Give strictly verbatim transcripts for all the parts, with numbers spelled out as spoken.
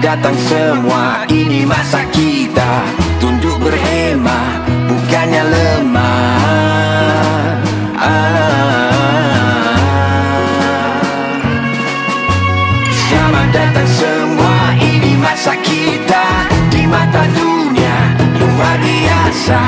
datang semua, ini masa kita. Tunduk berhemah, bukannya lemah. ah. Selamat datang semua, ini masa kita. Di mata dunia luar biasa.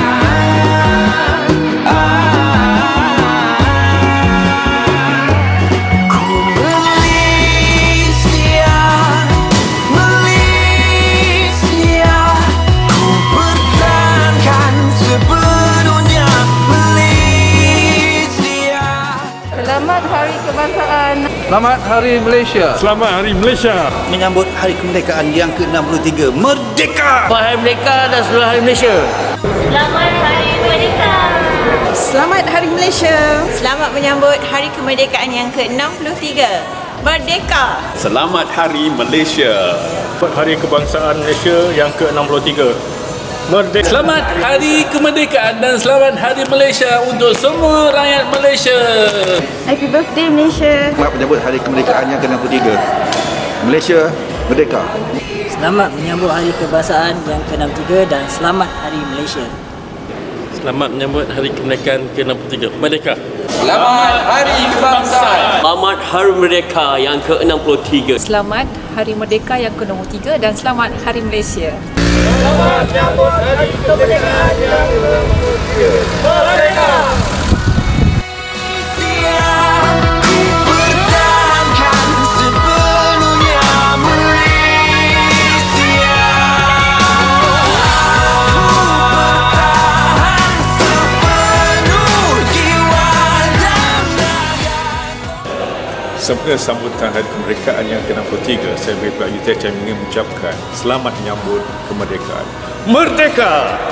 Selamat Hari Kebangsaan. Selamat Hari Malaysia. Selamat Hari Malaysia. Menyambut Hari Kemerdekaan yang ke enam puluh tiga. Merdeka! Selamat Hari Merdeka dan seluruh Hari Malaysia. Selamat Hari Merdeka. Selamat Hari Malaysia. Selamat menyambut Hari Kemerdekaan yang ke enam puluh tiga. Merdeka. Selamat Hari Malaysia. Selamat Hari Kebangsaan Malaysia yang ke enam puluh tiga. Merdeka. Selamat Hari Kemerdekaan dan selamat Hari Malaysia untuk semua rakyat Malaysia. Happy birthday Malaysia. Selamat menyambut Hari Kemerdekaan yang ke enam puluh tiga. Malaysia merdeka. Selamat menyambut Hari Kebangsaan yang ke enam puluh tiga dan selamat Hari Malaysia. Selamat menyambut Hari Kemerdekaan ke enam puluh tiga. Merdeka. Selamat Hari Kebangsaan. Selamat Hari Merdeka yang ke enam puluh tiga. Selamat Hari Merdeka yang ke enam puluh tiga dan selamat Hari Malaysia. Selamat menyambut Hari Kemerdekaan yang ke enam puluh tiga. Merdeka. Sempena sambutan Hari Kemerdekaan yang ke enam puluh tiga, saya beri Pak U T M ingin mengucapkan selamat menyambut kemerdekaan. Merdeka!